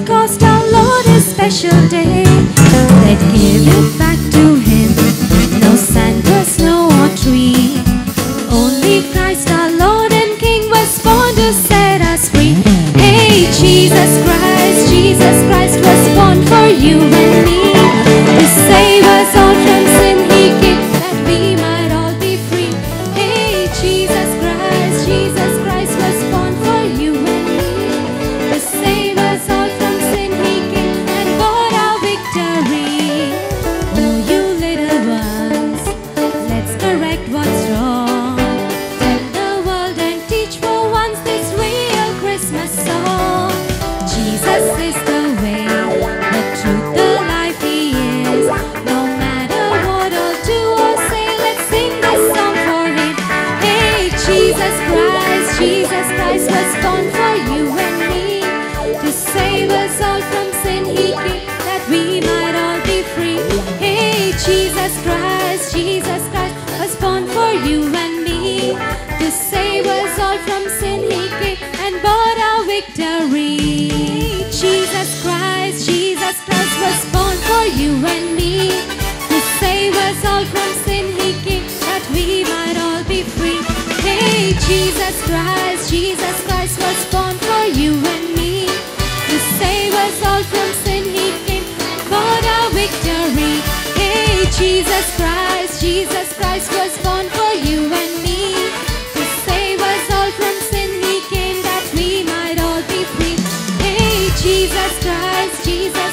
Pentecost, our Lord, His special day. Let's give it back to Him. No Santa, snow or tree. Only Christ, our Lord and King, was born to set us free. Hey, Jesus Christ was born for you and me. To save us all from sin, He came that we might all be free. Hey, Jesus Christ was born for you and me. To save us all from sin, He came and bought our victory. Oh, you little ones, let's correct what's wrong. Tell the world and teach for once this real Christmas song. Jesus is the way, the truth, the life, He is. No matter what I'll do or say, let's sing this song for Him. Hey, Jesus Christ was born for you and me. To save us all from sin, He came that we might all be free. Hey, Jesus Christ was born for you and me. To save us all from sin, He came and bought our victory. Jesus Christ was born for you and me. To save us all from sin, He came that we might all be free. Hey, Jesus Christ was born for you and me. To save us all from sin, He came and bought our victory. Hey, Jesus Christ was born for you and me. To save us all from sin, He came that we might all be free. Hey, Jesus Christ